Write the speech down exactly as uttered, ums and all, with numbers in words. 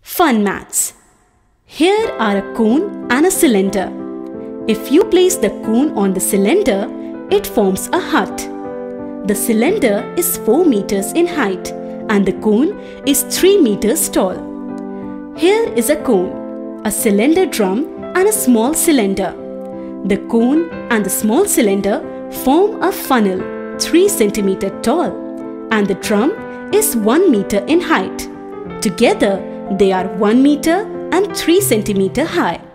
Fun maths. Here are a cone and a cylinder. If you place the cone on the cylinder, it forms a hut. The cylinder is four meters in height and the cone is three meters tall. Here is a cone, a cylinder drum and a small cylinder. The cone and the small cylinder form a funnel three centimeters tall and the drum is one meter in height. Together they are one meter and three centimeters high.